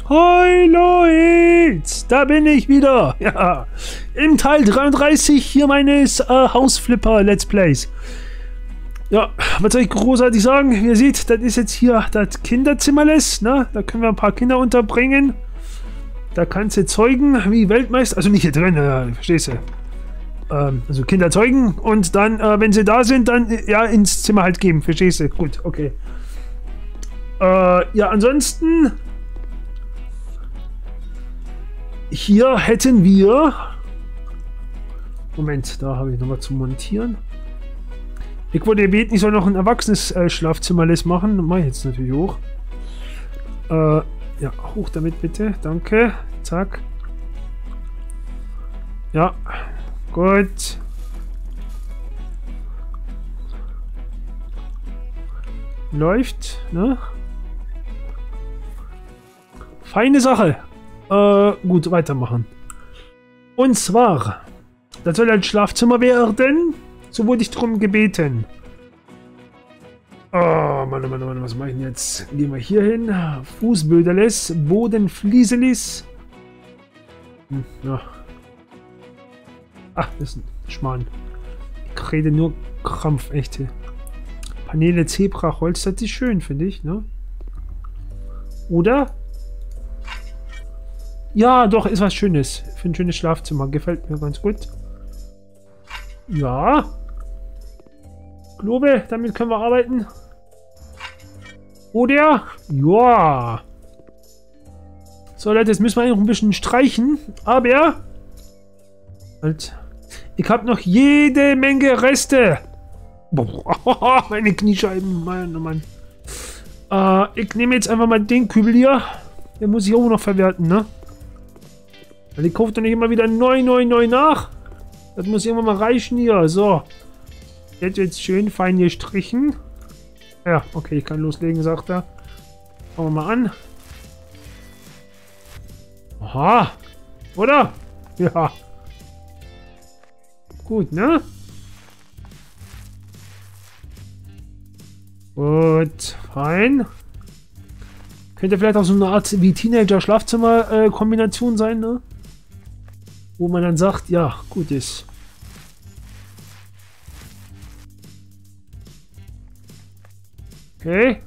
Hi Leute, da bin ich wieder. Ja, im Teil 33 hier meines Hausflipper Let's Plays. Ja, was soll ich großartig sagen? Wie ihr seht, das ist jetzt hier das Kinderzimmerles, ne? Da können wir ein paar Kinder unterbringen. Da kannst du zeugen wie Weltmeister, also nicht hier drin, verstehst du? Also Kinder zeugen und dann, wenn sie da sind, dann ja ins Zimmer halt geben, verstehst du? Gut, okay. Ja, ansonsten hier hätten wir... Moment, da habe ich noch was zu montieren. Ich wurde gebeten, ich soll noch ein erwachsenes Schlafzimmerles machen. Mach ich jetzt natürlich hoch. Ja, hoch damit bitte. Danke. Zack. Ja, gut. Läuft, ne? Feine Sache. Gut, weitermachen. Und zwar, das soll ein Schlafzimmer werden. So wurde ich drum gebeten. Oh, Mann, oh Mann, oh Mann, was mache ich denn jetzt? Gehen wir hier hin. Fußböderles, Bodenflieselis. Ja. Ach, das ist ein Schmarrn. Ich rede nur Krampf, echte. Paneele Zebraholz, das ist schön, finde ich, ne? Oder? Ja, doch, ist was Schönes. Für ein schönes Schlafzimmer. Gefällt mir ganz gut. Ja. Glaube, damit können wir arbeiten. Oder? Ja. So, Leute, jetzt müssen wir noch ein bisschen streichen. Aber... Halt. Ich habe noch jede Menge Reste. Boah, meine Kniescheiben. Mann, oh Mann. Ich nehme jetzt einfach mal den Kübel hier. Den muss ich auch noch verwerten, ne? Weil ich kaufe doch nicht immer wieder neu nach. Das muss irgendwann mal reichen hier. So. Jetzt schön fein gestrichen. Ja, okay, ich kann loslegen, sagt er. Fangen wir mal an. Aha. Oder? Ja. Gut, ne? Gut, fein. Könnte vielleicht auch so eine Art wie Teenager-Schlafzimmer-Kombination sein, ne? Wo man dann sagt, ja, gut ist. Okay.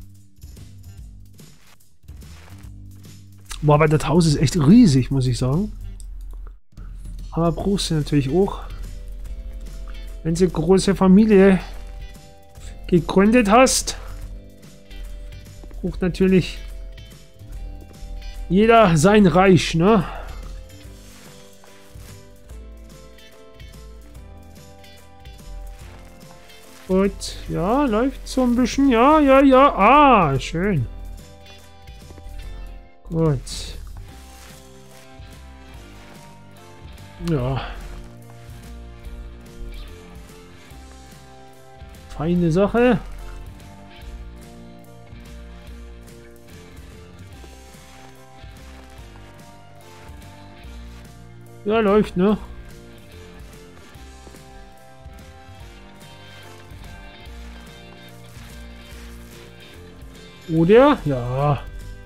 Boah, aber das Haus ist echt riesig, muss ich sagen. Aber brauchst du natürlich auch. Wenn du eine große Familie gegründet hast, braucht natürlich jeder sein Reich, ne? Gut, ja, läuft so ein bisschen. Ja. Ah, schön. Gut. Ja. Feine Sache. Ja, läuft, ne? Oder? Ja.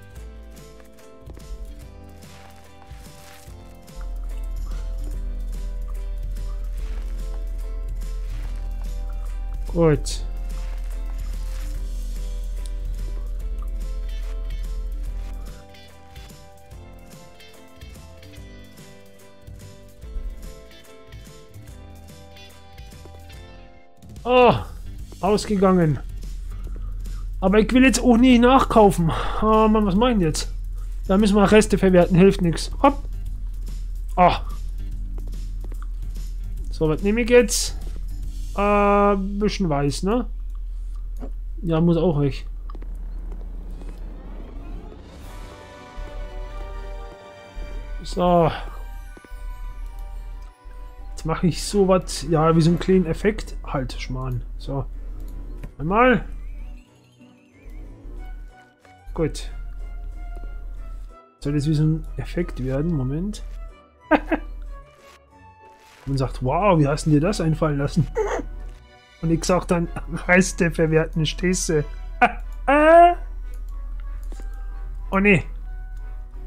Gut. Oh, ausgegangen. Aber ich will jetzt auch nicht nachkaufen. Oh Mann, was meinen jetzt? Da müssen wir Reste verwerten, hilft nichts. Hopp. Ah. So, was nehme ich jetzt? Bisschen weiß, ne? Ja, muss auch weg. So. Jetzt mache ich so was, ja, wie so einen kleinen Effekt. Halt, Schmarrn. So. Einmal. Gut. Soll das wie so ein Effekt werden? Moment. Und sagt, wow, wie hast du dir das einfallen lassen? Und ich sag dann, Reste verwerten, stehst du? Oh ne.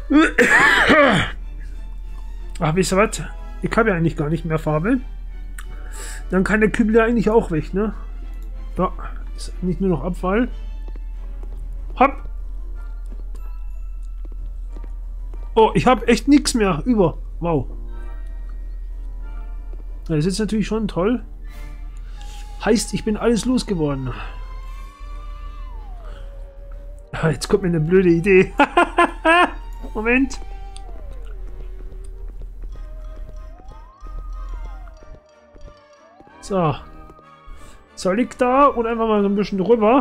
Ach, wisst ihr was? Ich habe ja eigentlich gar nicht mehr Farbe. Dann kann der Kübel ja eigentlich auch weg, ne? Ja, ist eigentlich nur noch Abfall. Hopp! Oh, ich habe echt nichts mehr über. Wow. Das ist jetzt natürlich schon toll. Heißt, ich bin alles losgeworden. Jetzt kommt mir eine blöde Idee. Moment. So. Soll ich da und einfach mal so ein bisschen drüber?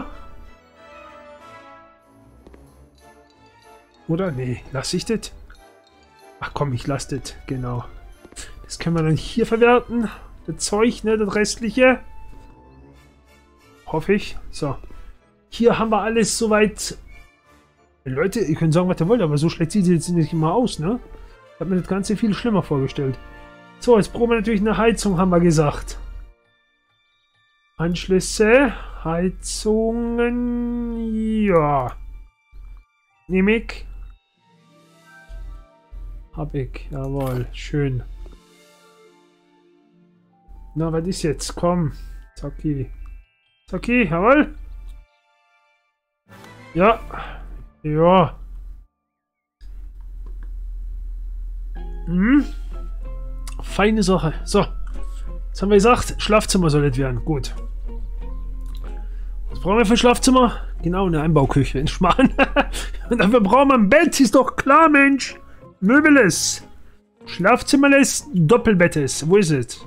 Oder? Nee, lasse ich das? Ach komm, ich lasse das. Genau. Das können wir dann hier verwerten. Das Zeug, ne? Das restliche. Hoffe ich. So. Hier haben wir alles soweit. Leute, ihr könnt sagen, was ihr wollt, aber so schlecht sieht es jetzt nicht immer aus, ne? Ich habe mir das Ganze viel schlimmer vorgestellt. So, jetzt brauchen wir natürlich eine Heizung, haben wir gesagt. Anschlüsse, Heizungen, ja. Nehme ich. Hab ich, jawohl, schön. Na, was ist jetzt? Komm, Zacki. Zacki, jawohl. Ja. Ja. Hm. Feine Sache. So. Jetzt haben wir gesagt, Schlafzimmer soll es werden. Gut. Was brauchen wir für ein Schlafzimmer? Genau, eine Einbauküche in Schmarrn. Und dafür brauchen wir ein Bett, ist doch klar, Mensch. Möbeles. Schlafzimmerles, Doppelbettes. Wo ist es?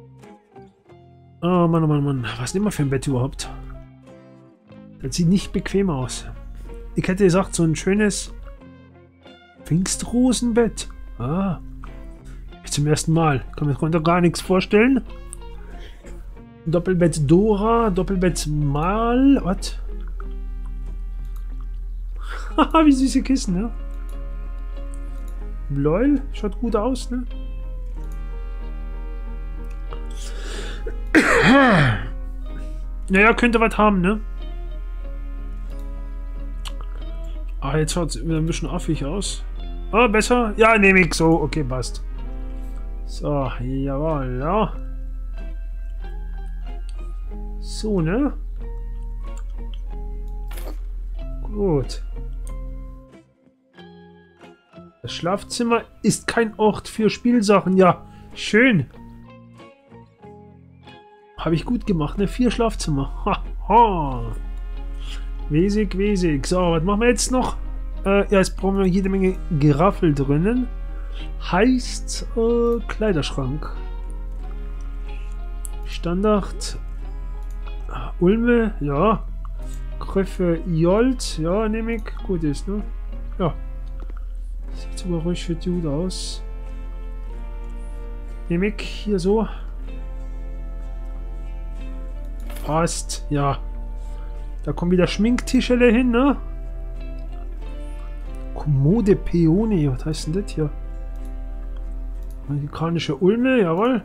Oh Mann, oh Mann, oh Mann. Was nehmen wir für ein Bett überhaupt? Das sieht nicht bequem aus. Ich hätte gesagt, so ein schönes Pfingstrosenbett. Ah. Ich zum ersten Mal. Kann mir darunter gar nichts vorstellen. Doppelbett Dora, Doppelbett Mal. Was? Haha, wie süße Kissen, ne? Lol, schaut gut aus, ne? Naja, könnte was haben, ne? Ah, jetzt schaut es wieder ein bisschen affig aus. Ah, besser? Ja, nehme ich so. Okay, passt. So, jawohl, ja. So, ne? Gut. Das Schlafzimmer ist kein Ort für Spielsachen. Ja, schön. Habe ich gut gemacht, ne? 4 Schlafzimmer. Ha, ha. Wesig, wesig. So, was machen wir jetzt noch? Ja, jetzt brauchen wir jede Menge Geraffel drinnen. Heißt, Kleiderschrank. Standard. Ulme, ja. Kröpfe Jolt, ja, nehme ich. Gut ist, ne? Ja. Sieht sogar ruhig für gut aus. Nehme ich hier so. Passt, ja. Da kommen wieder Schminktischele hin, ne? Kommode Peony, was heißt denn das hier? Amerikanische Ulme, jawohl.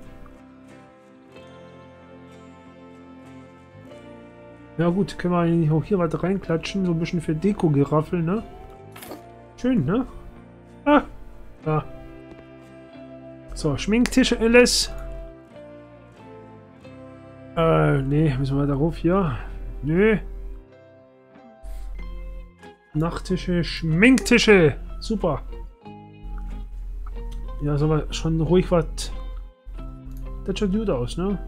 Ja gut, können wir eigentlich auch hier was reinklatschen, so ein bisschen für Deko-Geraffel, ne? Schön, ne? Ah, da. So, Schminktisch alles. Nee, müssen wir darauf hier. Nö. Nachttische, Schminktische. Super. Ja, soll man schon ruhig was. Das schaut gut aus, ne?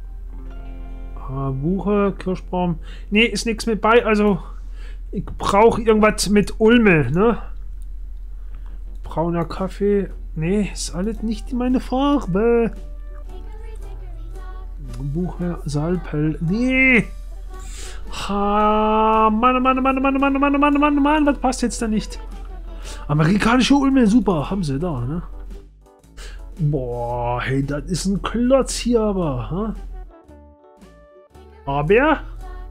Buche, Kirschbaum. Nee, ist nichts mit bei. Also, ich brauche irgendwas mit Ulme, ne? Brauner Kaffee. Nee, ist alles nicht meine Farbe. Buche, Salpel. Nee! Ha, Mann, Mann, Mann, Mann, Mann, Mann, Mann, Mann, Mann, was passt jetzt da nicht? Amerikanische Ulme, super, haben sie da, ne? Boah, hey, das ist ein Klotz hier aber, ha? Aber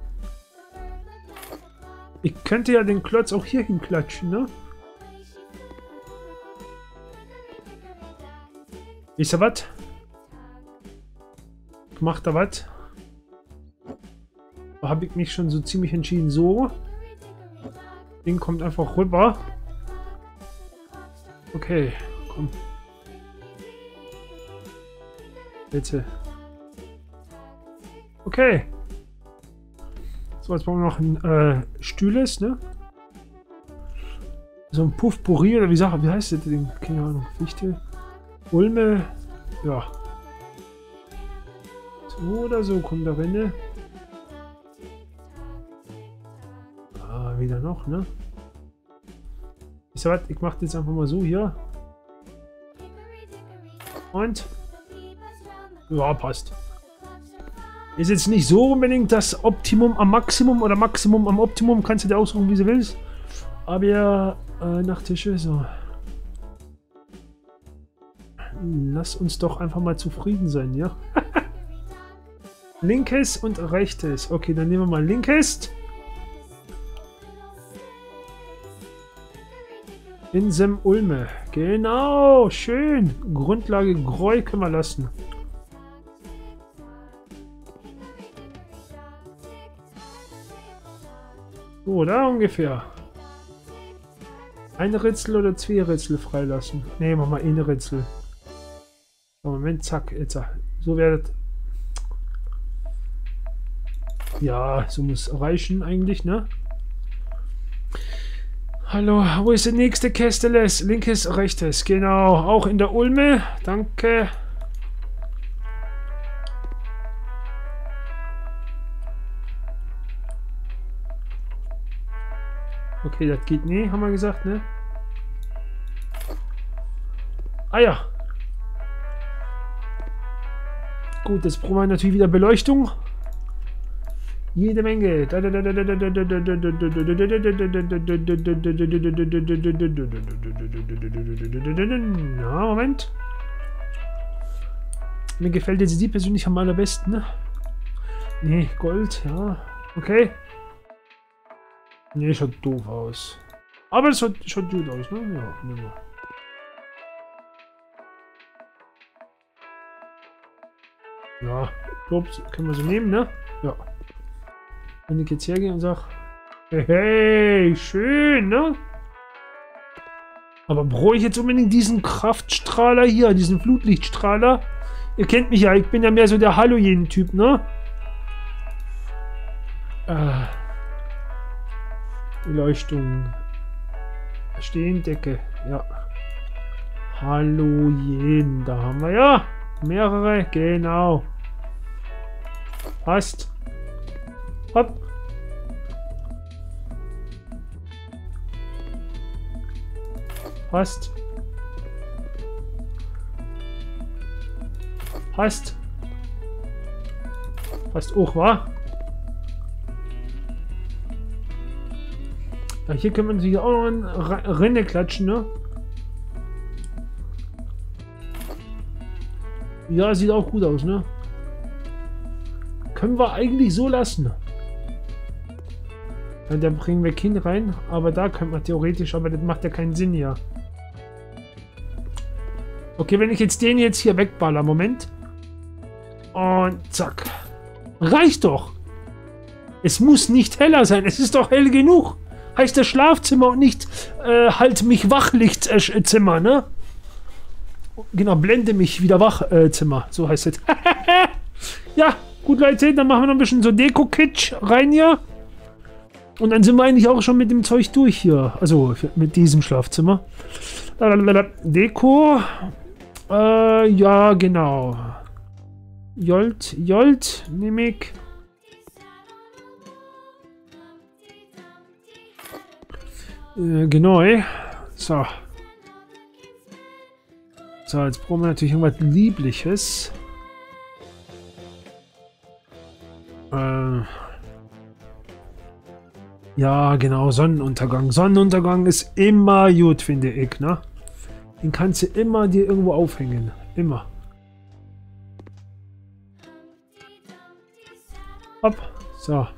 ich könnte ja den Klotz auch hier hinklatschen, ne? Wisst ihr was? Macht da was? Da habe ich mich schon so ziemlich entschieden. So. Ding kommt einfach rüber. Okay, komm. Bitte. Okay. So, jetzt brauchen wir noch ein Stühles, ne? So ein Puffpuri oder wie heißt das Ding? Keine Ahnung. Fichte. Ulme. Ja. So oder so kommt da rein, ne? Ah, wieder noch, ne? Wisst ihr was? Ich mach das jetzt einfach mal so hier. Und? Ja, passt. Ist jetzt nicht so unbedingt das Optimum am Maximum oder Maximum am Optimum. Kannst du dir aussuchen, wie du willst. Aber ja, Nachttische, so. Lass uns doch einfach mal zufrieden sein, ja? Linkes und rechtes. Okay, dann nehmen wir mal linkes. Insem Ulme. Genau, schön. Grundlage Gräu können wir lassen. So, da ungefähr. Ein Ritzel oder zwei Ritzel freilassen? Ne, mach mal eine Ritzel. Moment, zack, jetzt. So werdet. Ja, so muss reichen eigentlich, ne? Hallo, wo ist der nächste Kästeles? Linkes, rechtes, genau. Auch in der Ulme. Danke. Okay, das geht nie, haben wir gesagt, ne? Ah ja. Gut, jetzt brauchen wir natürlich wieder Beleuchtung. Jede Menge. Ja, Moment. Mir gefällt jetzt die persönlich am allerbesten, ne? Nee, Gold, ja. Okay. Nee, schaut doof aus. Aber es schaut gut aus, ne? Ja, nehmen wir. Ja, ich glaube, können wir so nehmen, ne? Ja. Wenn ich jetzt hergehe und sage, hey, schön, ne? Aber brauche ich jetzt unbedingt diesen Kraftstrahler hier, diesen Flutlichtstrahler? Ihr kennt mich ja, ich bin ja mehr so der Halogen-Typ, ne? Beleuchtung. Stehendecke, ja. Halogen, da haben wir ja mehrere, genau. Passt. Hopp. Passt. Passt. Passt auch, wa? Ja, hier können wir natürlich auch noch eine Rinne klatschen, ne? Ja, sieht auch gut aus, ne? Können wir eigentlich so lassen. Ja, da bringen wir Kind rein, aber da könnte man theoretisch, aber das macht ja keinen Sinn hier. Okay, wenn ich jetzt den jetzt hier wegballer, Moment. Und zack. Reicht doch. Es muss nicht heller sein, es ist doch hell genug. Heißt das Schlafzimmer und nicht halt mich Wachlichtzimmer, ne? Genau, blende mich wieder Wachzimmer, so heißt es. Ja, gut Leute, dann machen wir noch ein bisschen so Deko-Kitsch rein hier. Und dann sind wir eigentlich auch schon mit dem Zeug durch hier. Also mit diesem Schlafzimmer. Deko. Ja, genau. Jolt, nehme ich. Genau, so. So, jetzt brauchen wir natürlich irgendwas Liebliches. Ja, genau, Sonnenuntergang. Sonnenuntergang ist immer gut, finde ich, ne? Den kannst du immer dir irgendwo aufhängen. Immer. Hopp. So.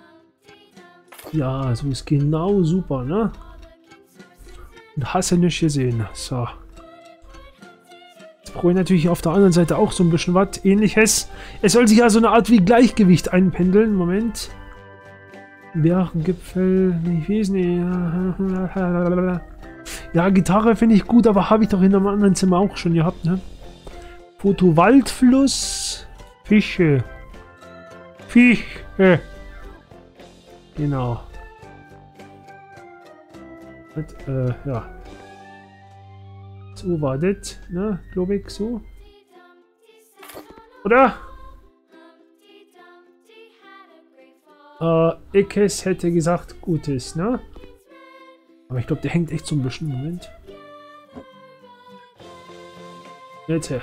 Ja, so ist genau super, ne? Und hast du nicht gesehen. So. Jetzt brauche ich natürlich auf der anderen Seite auch so ein bisschen was Ähnliches. Es soll sich ja so eine Art wie Gleichgewicht einpendeln. Moment. Berggipfel. Ich weiß nicht. Ja, Gitarre finde ich gut, aber habe ich doch in einem anderen Zimmer auch schon gehabt, ne? Foto Waldfluss. Fische. Fische. Genau. Und, ja. So war das, ne? Glaube ich, so. Oder? Eckes hätte gesagt, Gutes, ne? Aber ich glaube, der hängt echt so ein bisschen. Moment. Jetzt.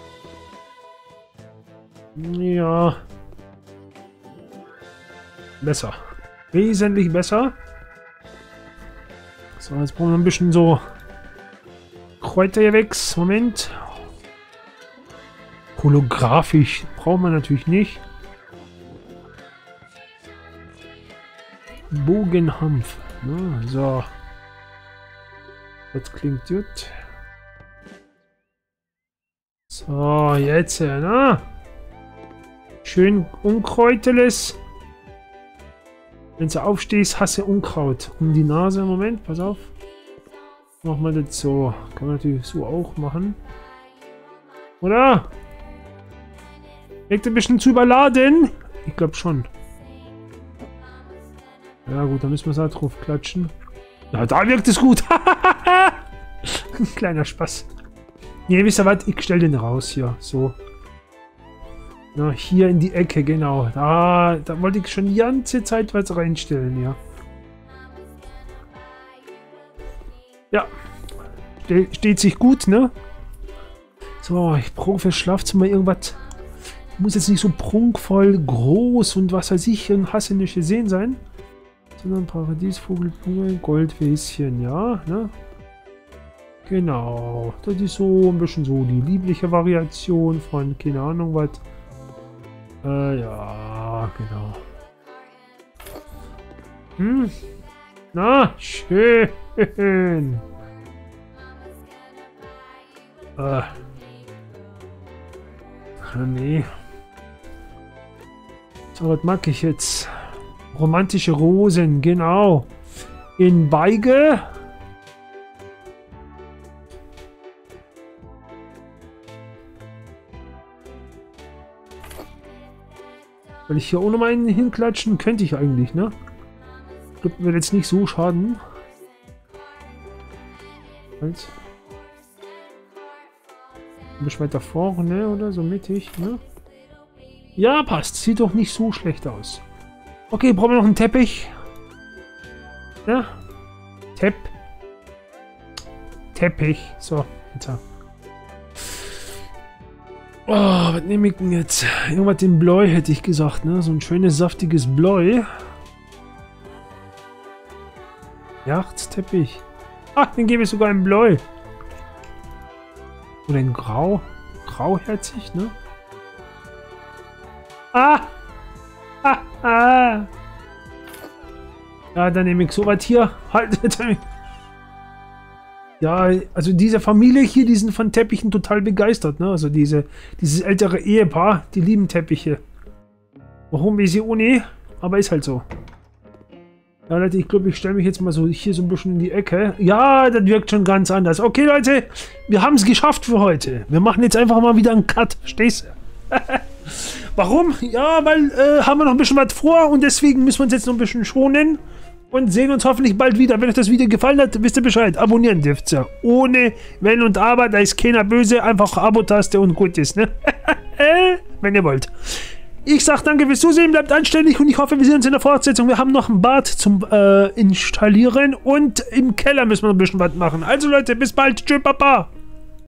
Ja. Besser. Wesentlich besser. So, jetzt brauchen wir ein bisschen so Kräutergewächs. Moment. Holographisch braucht man natürlich nicht. Bogenhanf. Ja, so. Das klingt gut. So, jetzt, na? Schön Unkräuteles. Wenn du aufstehst, hasse Unkraut. Um die Nase. Moment, pass auf. Machen wir das so. Kann man natürlich so auch machen. Oder? Wirkt ein bisschen zu überladen? Ich glaube schon. Ja gut, dann müssen wir es halt drauf klatschen. Ja, da wirkt es gut. Kleiner Spaß. Ne, wisst ihr was? Ich stelle den raus hier. So. Na, hier in die Ecke, genau. Da wollte ich schon die ganze Zeit was reinstellen, ja. Ja. Steht sich gut, ne? So, ich brauche fürs Schlafzimmer irgendwas. Muss jetzt nicht so prunkvoll, groß und was weiß ich, ein hassenische Sehen sein. Sondern Paradiesvogel, Goldwäschen, ja, ne? Genau. Das ist so ein bisschen so die liebliche Variation von, keine Ahnung was. Ja, genau. Hm? Na, schön. Nee. So, was mag ich jetzt? Romantische Rosen, genau. In Beige. Weil ich hier ohne meinen hinklatschen könnte ich eigentlich, ne? Ich glaube, wird jetzt nicht so schaden. Halt. Ein bisschen weiter vorne oder so mittig, ne? Ja, passt. Sieht doch nicht so schlecht aus. Okay, brauchen wir noch einen Teppich. Ja. Teppich. So, jetzt. Oh, was nehme ich denn jetzt? Irgendwas in Bläu hätte ich gesagt, ne? So ein schönes, saftiges Bläu. Jachtsteppich. Ah, den gebe ich sogar in Bläu. Oder in Grau. Grauherzig, ne? Ah! Ja, dann nehme ich sowas hier. Halt. Ja, also diese Familie hier, die sind von Teppichen total begeistert, ne? Also dieses ältere Ehepaar, die lieben Teppiche. Warum weiß ich auch nicht, aber ist halt so. Ja, Leute, ich glaube, ich stelle mich jetzt mal so hier so ein bisschen in die Ecke. Ja, das wirkt schon ganz anders. Okay, Leute, wir haben es geschafft für heute. Wir machen jetzt einfach mal wieder einen Cut. Stehst du? Warum? Ja, weil haben wir noch ein bisschen was vor und deswegen müssen wir uns jetzt noch ein bisschen schonen und sehen uns hoffentlich bald wieder. Wenn euch das Video gefallen hat, wisst ihr Bescheid. Abonnieren dürft ihr. Ohne Wenn und Aber, da ist keiner böse. Einfach Abo-Taste und gut ist, ne? Wenn ihr wollt. Ich sag danke fürs Zusehen, bleibt anständig und ich hoffe, wir sehen uns in der Fortsetzung. Wir haben noch ein Bad zum Installieren und im Keller müssen wir noch ein bisschen was machen. Also Leute, bis bald. Tschüss, Papa.